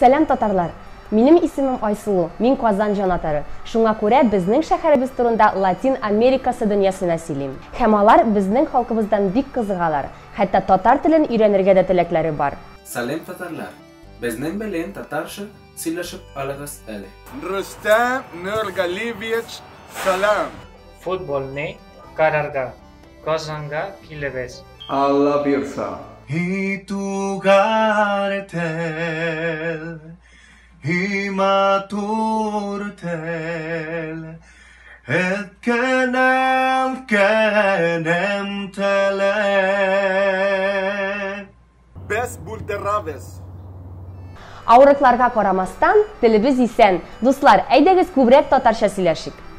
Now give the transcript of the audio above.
Сәлам татарлар. Минем исемем Айсылу, мин Казан җанатары. Шуңа күрә безнең шәһәребез турында Латин Америкасы дөньясына сөйлим. Һәм алар безнең халкыбыздан бик кызыгалар. Хәтта татар телен өйрәнергә дә теләкләре бар. Сәлам татарлар. Безнең белән татарча сөйләшеп алыгыз әле. Рустам Нургалиевич, салам. Футболны карарга, Казанга килебез. Алла бирса. Hitugartel, himaturtel, kenem tele. Без булдырабыз. Авырлыкларга карамастан, телебез исән. Дуслар, әйдәгез күбрәк татарча сөйләшик.